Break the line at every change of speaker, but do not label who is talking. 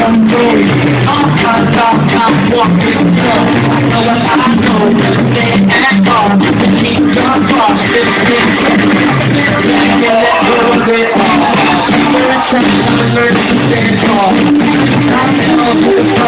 I'm going. All kinds of time walking slow. Know what I know, stay at home. Keep your boss, this thing. Like a little bit off. You're a sense of emergency, stay tall. I know